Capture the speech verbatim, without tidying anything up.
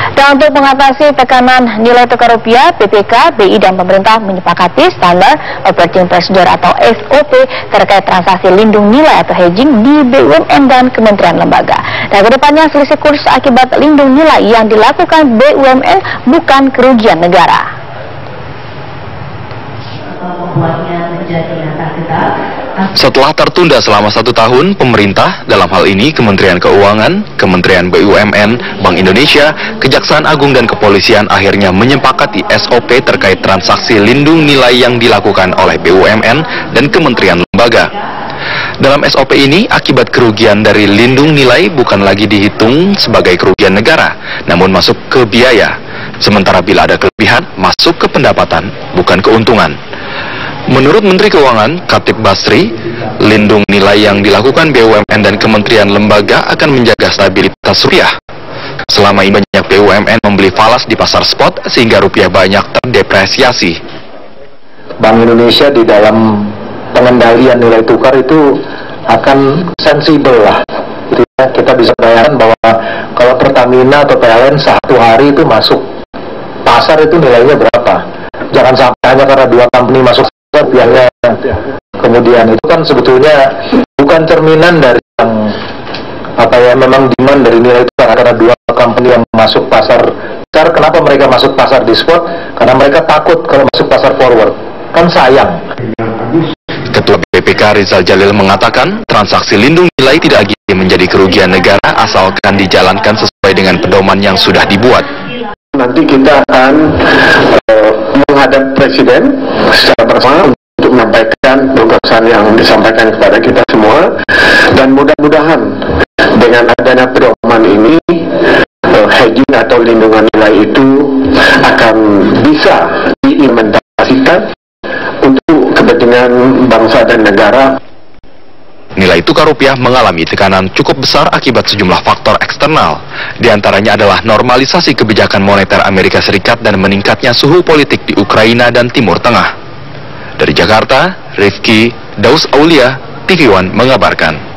Dan untuk mengatasi tekanan nilai tukar rupiah, B P K, B I dan pemerintah menyepakati standar operating procedure atau S O P terkait transaksi lindung nilai atau hedging di B U M N dan kementerian lembaga. Dan kedepannya selisih kurs akibat lindung nilai yang dilakukan B U M N bukan kerugian negara. Setelah tertunda selama satu tahun, pemerintah, dalam hal ini Kementerian Keuangan, Kementerian B U M N, Bank Indonesia, Kejaksaan Agung dan Kepolisian akhirnya menyepakati S O P terkait transaksi lindung nilai yang dilakukan oleh B U M N dan kementerian lembaga. Dalam S O P ini, akibat kerugian dari lindung nilai bukan lagi dihitung sebagai kerugian negara, namun masuk ke biaya. Sementara bila ada kelebihan, masuk ke pendapatan, bukan keuntungan. Menurut Menteri Keuangan, Khatib Basri, lindung nilai yang dilakukan B U M N dan kementerian lembaga akan menjaga stabilitas rupiah. Selama ini banyak B U M N membeli falas di pasar spot sehingga rupiah banyak terdepresiasi. Bank Indonesia di dalam pengendalian nilai tukar itu akan sensibel lah. Kita bisa bayangkan bahwa kalau Pertamina atau P L N satu hari itu masuk pasar itu nilainya berapa. Jangan sampai hanya karena dua company masuk rupiahnya. Kemudian itu kan sebetulnya bukan cerminan dari yang apa ya memang demand dari nilai tukar karena dua company yang masuk pasar besar. Kenapa mereka masuk pasar di spot? Karena mereka takut kalau masuk pasar forward. Kan sayang. Ketua B P K Rizal Jalil mengatakan transaksi lindung nilai tidak lagi menjadi kerugian negara asalkan dijalankan sesuai dengan pedoman yang sudah dibuat. Nanti kita akan uh, menghadap Presiden secara bersama untuk menyampaikan gagasan yang disampaikan kepada kita semua, dan mudah-mudahan dengan adanya pedoman ini uh, hedging atau lindungan nilai itu akan bisa diimplementasikan untuk kepentingan bangsa dan negara. Nilai tukar rupiah mengalami tekanan cukup besar akibat sejumlah faktor eksternal. Di antaranya adalah normalisasi kebijakan moneter Amerika Serikat dan meningkatnya suhu politik di Ukraina dan Timur Tengah. Dari Jakarta, Rifki Daus Aulia, T V One mengabarkan.